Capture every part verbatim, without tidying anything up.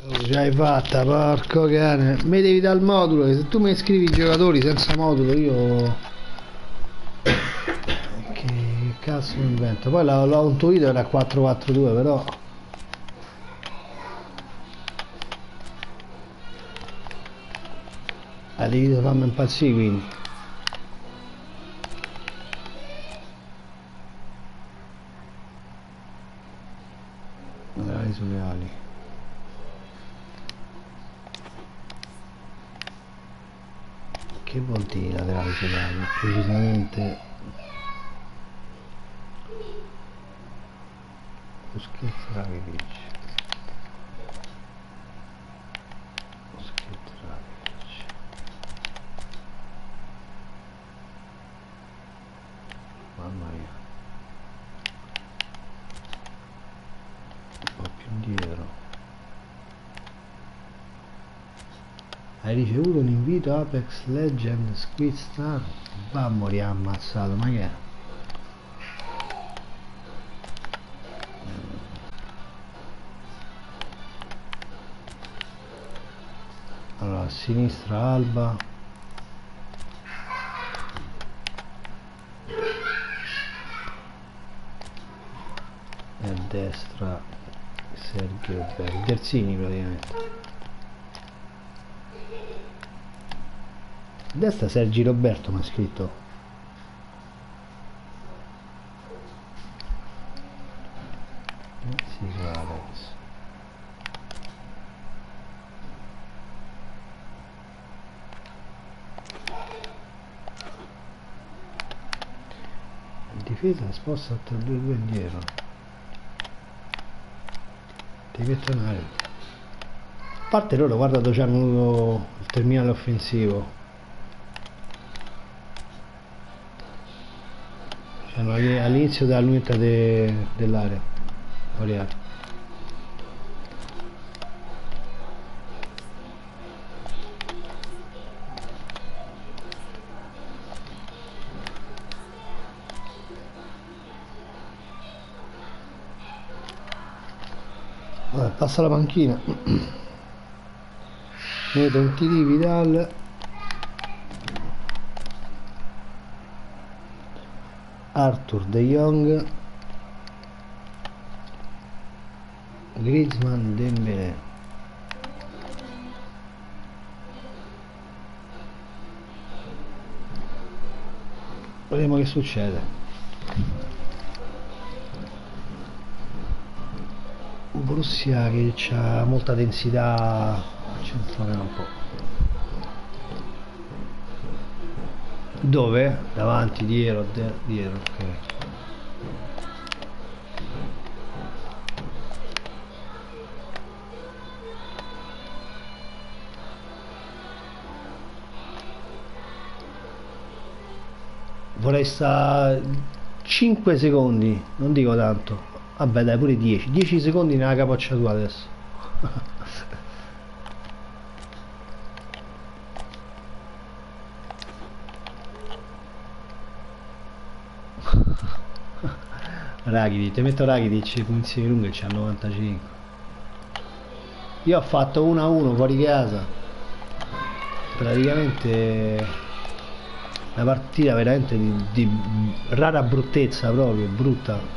già hai fatta, porco cane. Mi devi dare il modulo, che se tu mi scrivi i giocatori senza modulo io... Che cazzo mi invento? Poi l'ho intuito era quattro quattro due, però... Ah, devi farmi impazzire quindi. Laterali sulle ali. Che vuol dire laterali sulle ali? Precisamente... Busquets Rakitic. Busquets Rakitic. Mamma mia. Un po' più indietro. Hai ricevuto un invito Apex Legends Squid Star? Va a morire ammazzato, ma che è? Allora, a sinistra Alba, e a destra Sergio Belli, terzini praticamente. A destra Sergi Roberto mi ha scritto. Eh, sì, Alex. Difesa sposta tra due due indietro. Devi tornare. A parte loro, guarda dove c'hanno il terminale offensivo. C'hanno all'inizio della lunetta de, dell'area. Oriale. Vabbè, passa la panchina. Vedo un T D Vidal, Arthur De Jong, Griezmann, Dembélé. Vediamo che succede. Borussia che ha molta densità a centrocampo. Dove? Davanti, dietro, dietro, ok. Vorrei stare cinque secondi, non dico tanto. Vabbè dai, pure dieci. dieci secondi nella capocciatura adesso. Rakitic, ti metto Rakitic, punizioni lunghe c'ha novantacinque. Io ho fatto uno a uno fuori casa. Praticamente una partita veramente di, di rara bruttezza, proprio brutta.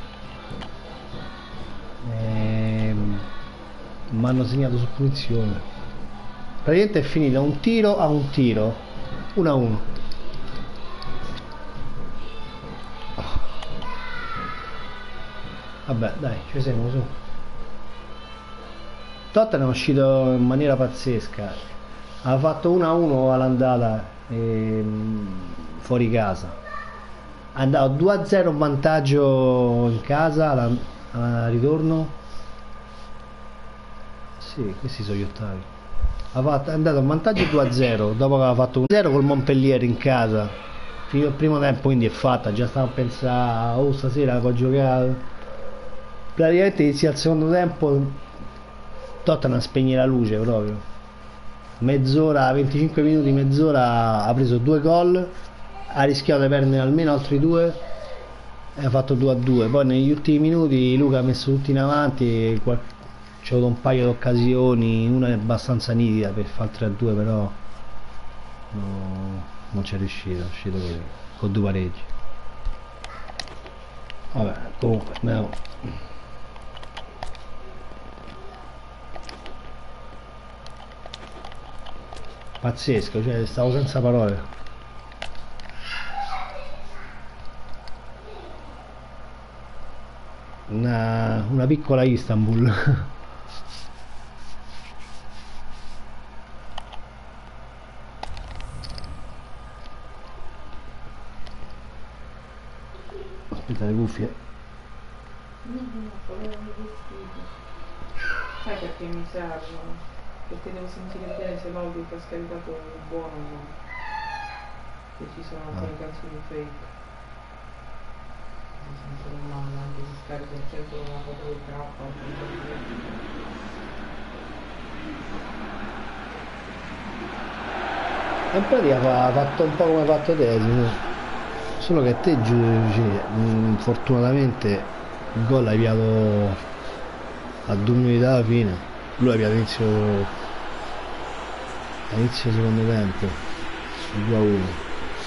Mi hanno segnato su punizione. Praticamente è finita un tiro a un tiro, uno a uno. Vabbè dai, ci siamo su. Tottenham è uscito in maniera pazzesca. Ha fatto uno a uno all'andata ehm, fuori casa. Ha dato due a zero vantaggio in casa al ritorno. Sì, questi sono gli ottavi. Ha fatto, è andato a vantaggio due a zero dopo che aveva fatto uno a zero col Montpellier in casa. Finito il primo tempo, quindi è fatta. Già stavo a pensare, oh stasera può giocare. Praticamente inizia il secondo tempo, Tottenham spegne la luce proprio. Mezz'ora, venticinque minuti, mezz'ora ha preso due gol, ha rischiato di perdere almeno altri due e ha fatto due a due. Poi negli ultimi minuti Luca ha messo tutti in avanti e qual... c'è avuto un paio di occasioni, una è abbastanza nitida per fare il tre a due, però no, non c'è riuscito, è uscito così, con due pareggi. Vabbè, comunque andiamo. Pazzesco, cioè stavo senza parole. Una, una piccola Istanbul. Aspetta le cuffie. No, no, volevo i vestiti. Sai perché mi servono? Perché devo sentire bene se l'audio che ho scaricato è buono o no. Che ci sono alcune canzoni fake. Mi sentono male anche se scarico il centro una foto del K. In pratica ha fatto un po' come ha fatto te, solo che te giudici, fortunatamente il gol l'hai piato a due minuti dalla fine, lui ha piato inizio all'inizio secondo tempo, due a uno.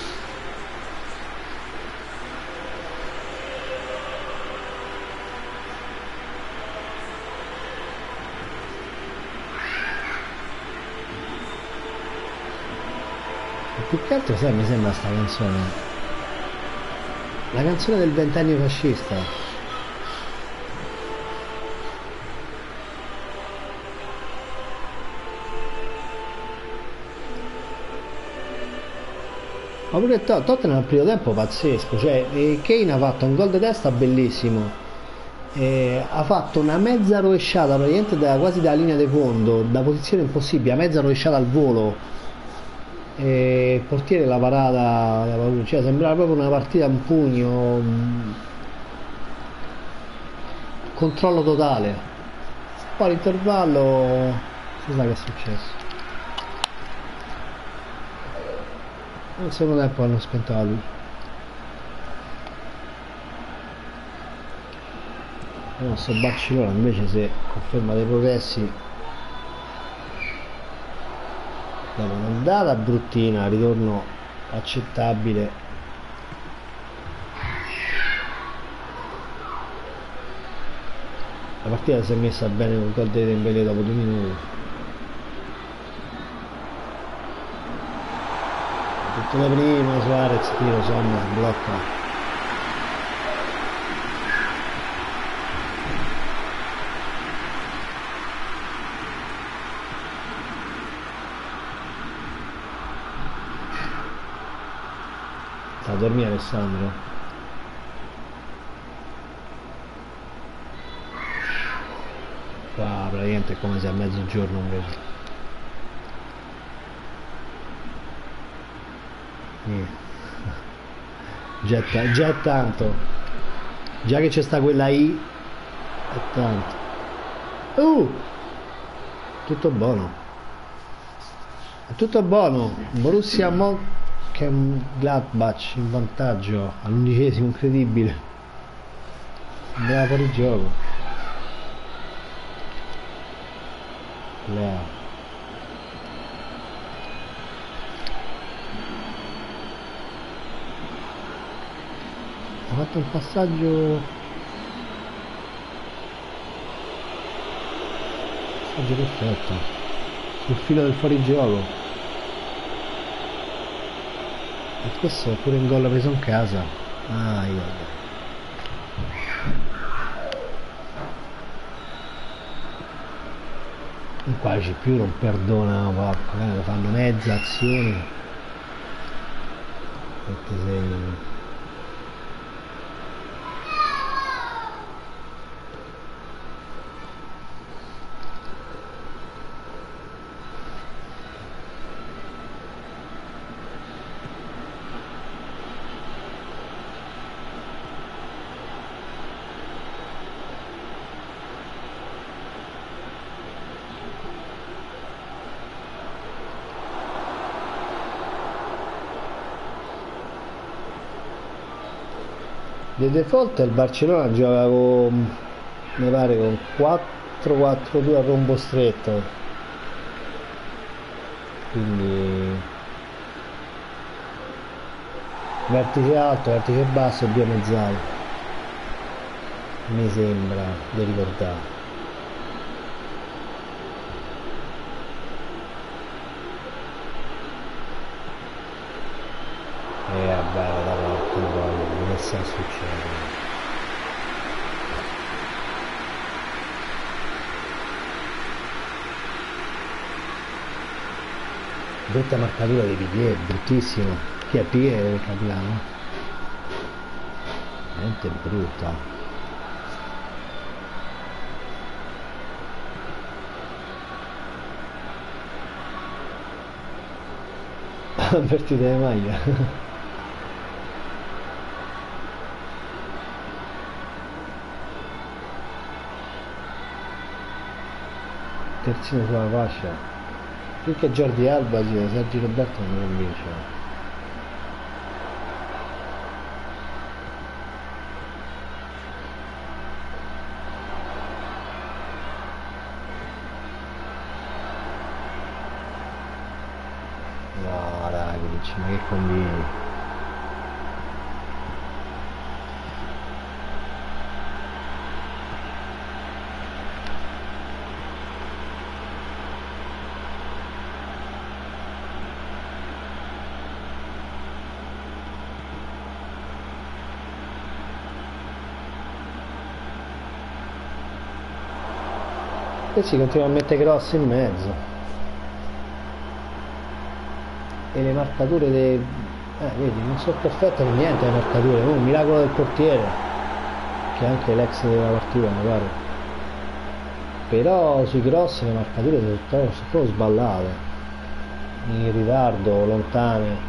Più che altro, sai, mi sembra sta canzone, la canzone del ventennio fascista. Ma pure Tot- Tottenham al primo tempo pazzesco, cioè eh, Kane ha fatto un gol di testa bellissimo, eh, ha fatto una mezza rovesciata praticamente da, quasi dalla linea di fondo, da posizione impossibile, a mezza rovesciata al volo. E il portiere la parata, cioè sembrava proprio una partita a un pugno, controllo totale. Poi all'intervallo si sa che è successo. Nel secondo tempo hanno spento la luce. Il nostro Barcellona invece, se conferma dei progressi, dopo un'andata bruttina, ritorno accettabile. La partita si è messa bene con il gol di Dembélé dopo due minuti. Tutto da prima, Suarez, tiro, Sommer, blocca. Sta a dormire Alessandro. Qua praticamente è come se a mezzogiorno invece. Niente. Già, è già è tanto. Già che c'è sta quella I è tanto. Uh! Tutto buono. È tutto buono. Borussia Mon che è un Gladbach in vantaggio all'undicesimo, incredibile, andava fuori gioco. Lea ha fatto un passaggio passaggio perfetto sul filo del fuorigioco. E questo è pure un gol preso in casa. Ah, io. Qua c'è più non perdona, porco, eh, fanno mezza azione. Perché sei. Di default il Barcellona gioca con, mi pare, con quattro quattro quattro due a rombo stretto, quindi vertice alto, vertice basso e due mezzali, mi sembra di ricordare. E vabbè, la porta poi, che sta succedendo? Brutta marcatura di Piqué, bruttissimo. Chi è Piqué, capitano? Veramente brutta. Avvertite le maglie. Terzino sulla fascia, più che Jordi Alba, sì, Sergio Roberto non mi convince. No Rakitic, ma che combini? E si continua a mettere cross in mezzo e le marcature dei... eh vedi, non sono perfette per niente le marcature, oh, un miracolo del portiere che è anche l'ex della partita mi pare, però sui cross le marcature sono proprio, sono proprio sballate, in ritardo, lontane.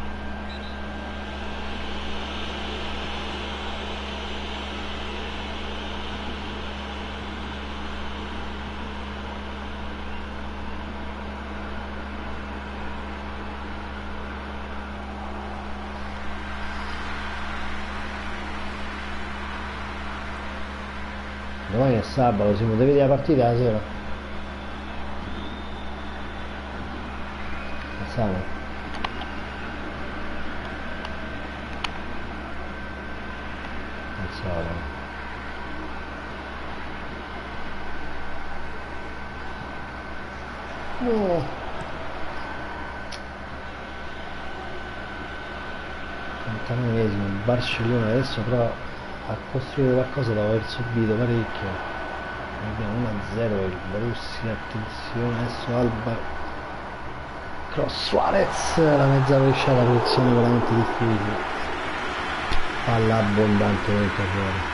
Domani è sabato, si può vedere la partita la sera. Pensavo. Pensavo. No. trentanovesimo, il Barcellona adesso però a costruire qualcosa dopo aver subito parecchio. Abbiamo uno a zero il Borussia, attenzione adesso Alba, cross Suarez, la mezza rovesciata, posizione veramente difficile, palla abbondantemente fuori.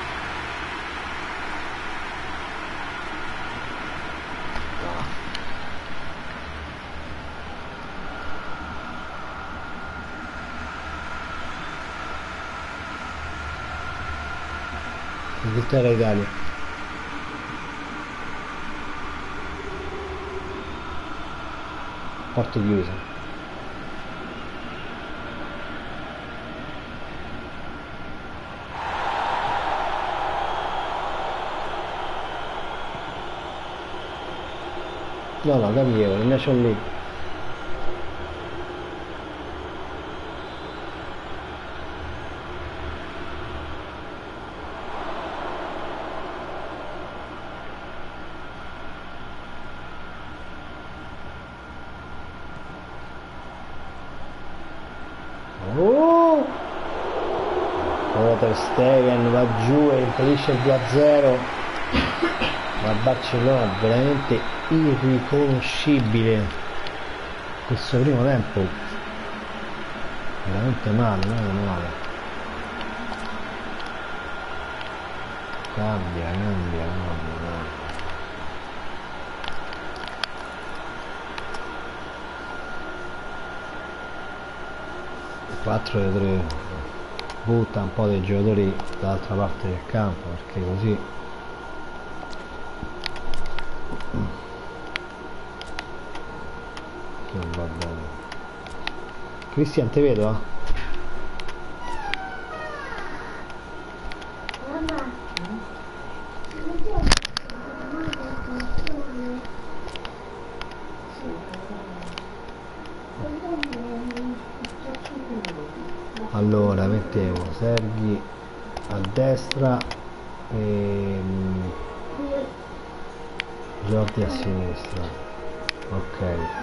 Inghilterra e Italia. Porte chiuse. No, no, cambiavo, il Nation League. Ter Stegen va giù e impedisce il due a zero, ma Barcellona è veramente irriconoscibile questo primo tempo, veramente male, male, male. Cambia, cambia, cambia, cambia. quattro e tre. Butta un po' dei giocatori dall'altra parte del campo perché così non va bene. Cristian, te vedo? Eh? Allora mettevo Serghi a destra e Jordi a sinistra. Ok,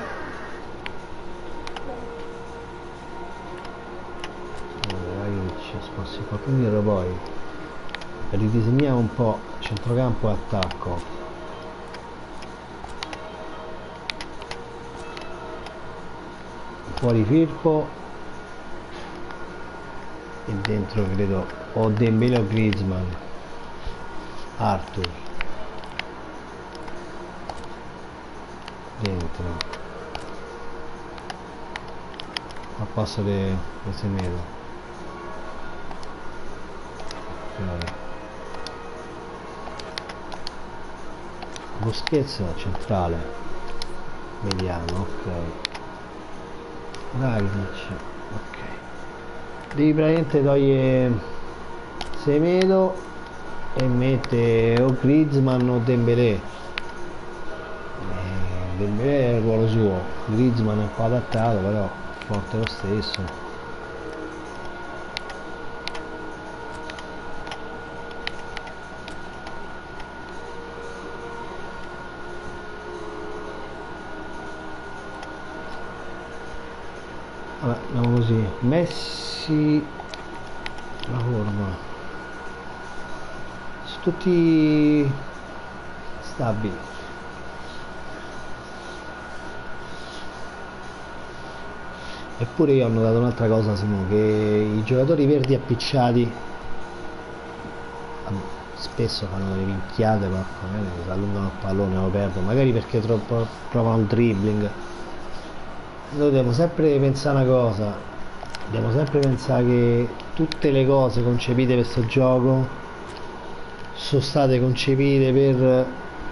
ci sposti qua quindi poi ridisegniamo un po' centrocampo e attacco. Fuori Firpo e dentro credo o Dembélé o Griezmann. Arthur dentro a posto di Semedo. Okay. Busquets centrale mediano, ok. Rakitic, ok. Devi praticamente togliere Semedo e mette o Griezmann o Dembélé. eh, Dembélé è il ruolo suo, Griezmann è un po' adattato, però forte lo stesso. Vabbè, andiamo così. Messi, la forma, sono tutti stabili. Eppure io ho notato un'altra cosa, Simone, che i giocatori verdi appicciati spesso fanno delle minchiate, ma magari allungano il pallone, lo perdono, magari perché troppo provano il dribbling. Noi dobbiamo sempre pensare una cosa, dobbiamo sempre pensare che tutte le cose concepite per questo gioco sono state concepite per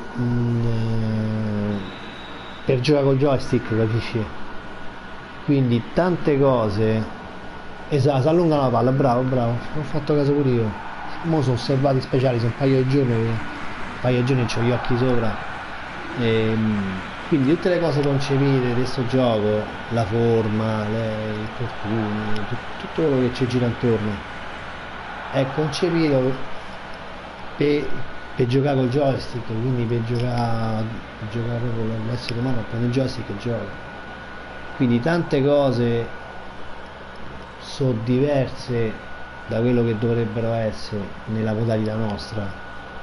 mm, per giocare col joystick, capisci? Quindi tante cose, esatto, si allungano la palla, bravo, bravo, ho fatto caso pure io. Mo sono osservati speciali, sono un paio di giorni, un paio di giorni ho gli occhi sopra. E, quindi tutte le cose concepite di questo gioco, la forma, le, i infortuni, tutto, tutto quello che ci gira intorno è concepito per, per giocare col joystick, quindi per giocare, per giocare proprio l'essere umano, prende il joystick e gioca. Quindi tante cose sono diverse da quello che dovrebbero essere nella modalità nostra.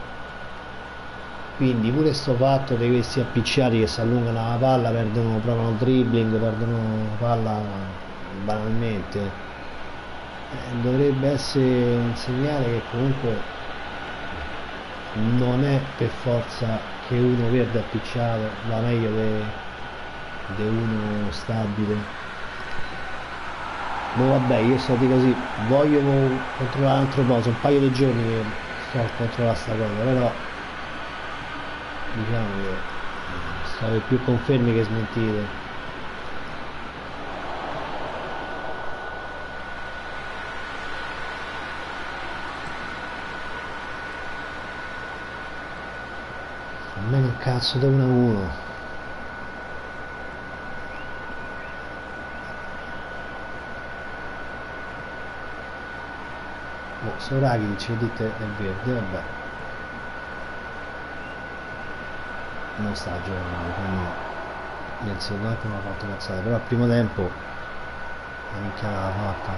Quindi pure sto fatto di questi appicciati che si allungano la palla, perdono, provano il dribbling, perdono la palla banalmente, eh, dovrebbe essere un segnale che comunque non è per forza che uno verde appicciato va meglio di uno stabile. Ma vabbè, io sto di così, voglio controllare un altro po', sono un paio di giorni che sto a controllare sta cosa, però diciamo che sto per più confermi che smentite. Almeno un cazzo da uno a uno. Oh, so Rakitic, dite è verde, vabbè. Non sta giocando, no. Nel secondo tempo non ha fatto cazzata, però al primo tempo la minchiata l'ha fatta.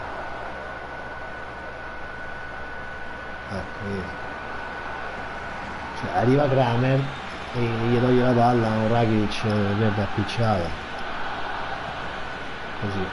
Ecco, vedi. Cioè, arriva Kramer e gli toglie la palla a un Rakitic verde appicciato. Così.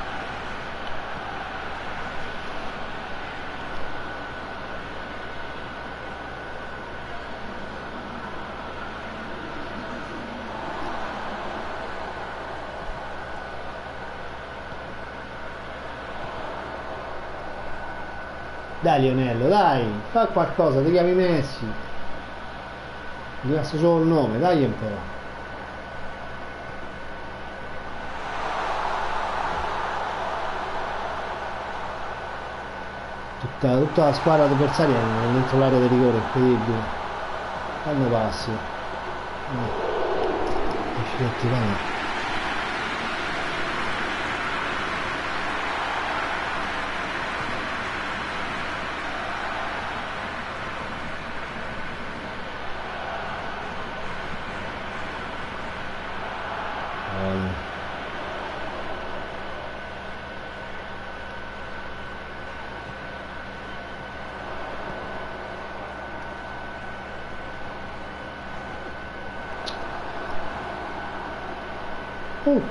Dai Lionello, dai, fa qualcosa, ti chiami Messi. Gli basta solo il nome, dai un po'. Tutta, tutta la squadra avversaria è dentro l'area di rigore, incredibile. Quando passi. No. Esci a tirare. cavolo. Uh.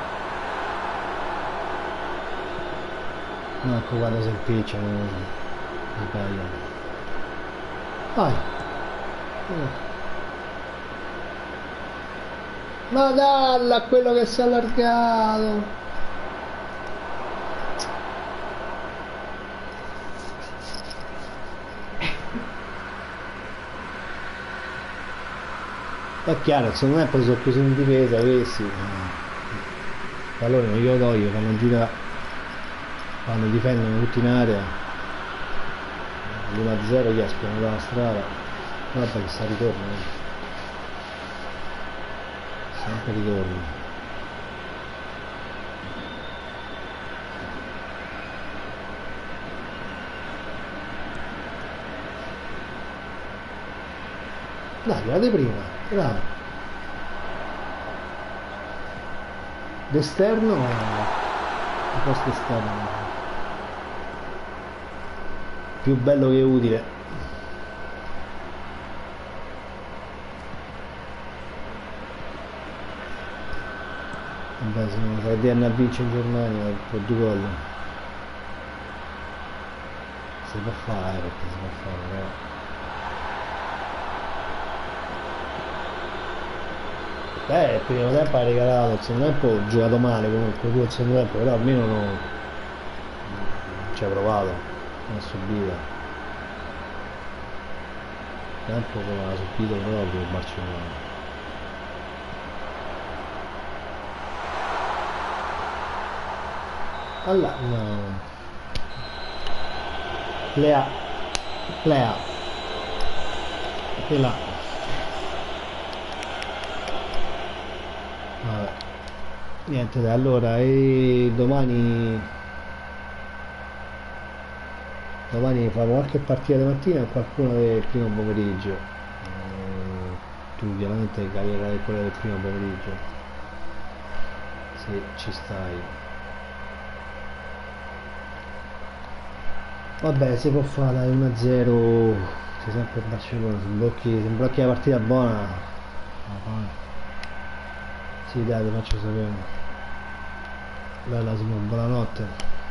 No, ecco guarda se impiccia, non sbaglio. Vai. Uh. Ma dalla quello che si è allargato. È chiaro, secondo me poi sono chiusi in difesa questi. Allora non glielo tolgo, fanno girare, quando difendono tutti in area. uno a zero gli escono dalla strada. Vabbè che sta ritorno. Sempre ritorno. Dai, guardate prima, bravo. D'esterno, di posto esterno. Più bello che utile. Vabbè, se non fai D N a vince in Germania per due gol si può fare, perché si può fare, però beh, il primo tempo ha regalato, il secondo tempo ho giocato male comunque tu il secondo tempo, però almeno non ci hai provato, non ha subito il tempo come ha subito proprio il Barcellona. Allora, no. Lea, Lea, e là. Vabbè. Niente, dai, allora, e domani, domani farò qualche partita di mattina e qualcuno del primo pomeriggio. Eh, tu chiaramente cagherai quella del primo pomeriggio, se ci stai. Vabbè, si può fare dai uno a zero, sei sempre il Barcellona, se blocchi, se blocchi la partita buona, sì dai, ti faccio sapere. Bella Simone, buonanotte.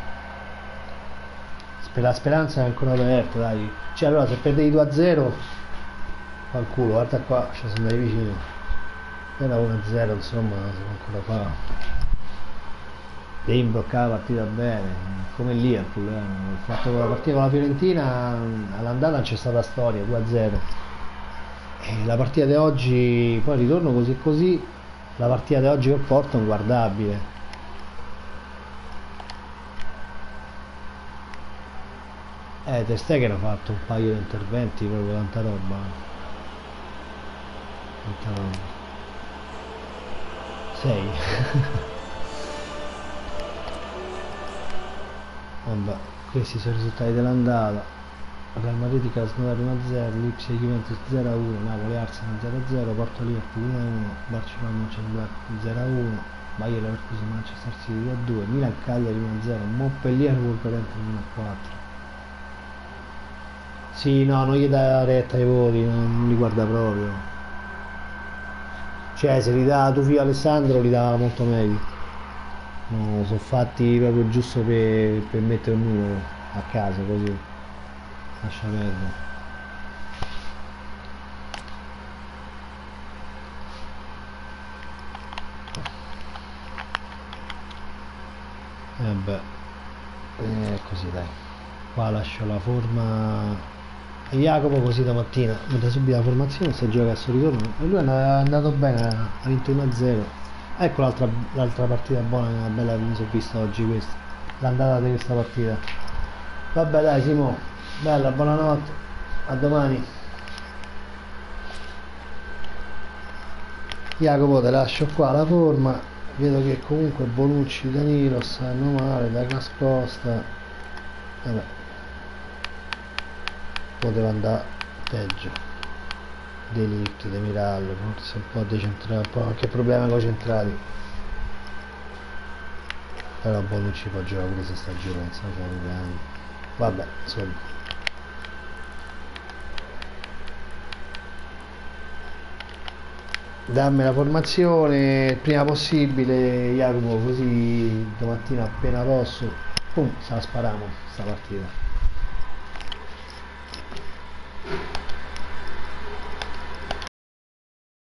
La speranza è ancora aperta, dai. Cioè allora se perdevi due a zero, fa il culo, guarda qua, ci sono andati vicino. Era uno a zero, insomma, si può ancora fare. Devi imbloccare la partita bene, come lì è il problema. Il fatto che la partita con la Fiorentina all'andata non c'è stata storia, due a zero. E la partita di oggi, poi ritorno così così, la partita di oggi col Porto è inguardabile. Eh, Ter Stegen ha fatto un paio di interventi, proprio tanta roba. Tanta roba. sei. Vabbè, questi sono i risultati dell'andata. Real Madrid Krasnodar uno a zero, Lipsia Juventus zero a uno, Napoli Arsenal zero a zero, Porto Liverpool uno a uno, Barcellona Mönchengladbach zero a uno, Bayer Leverkusen Manchester City due a due, Milan Cagliari uno a zero, Montpellier Wolverhampton uno a quattro. Sì, no, non gli dà retta ai voti, non li guarda proprio. Cioè, se li dà tu figlio Alessandro li dà molto meglio. No, sono fatti proprio giusto per, per mettere un numero a caso, così. Lascia perdere. E vabbè, è così dai. Qua lascio la forma a Jacopo, così da mattina mette subito la formazione, se gioca a suo ritorno. E lui è andato bene, ha vinto uno a zero. Ecco l'altra, l'altra partita buona, bella che mi sono vista oggi, questa l'andata di questa partita. Vabbè dai Simo, bella, buonanotte, a domani. Jacopo, te lascio qua la forma, vedo che comunque Bonucci, Danilo stanno male, Douglas Costa, vabbè, poteva andare peggio. Delict, De Mirallo, forse un po' decentrato, un po' anche problema con i centrali. Però Bonucci può giocare pure se sta giocando, sta giocando. Vabbè, insomma. Dammi la formazione il prima possibile, Jacopo, così domattina appena posso, pum, se la spariamo sta partita.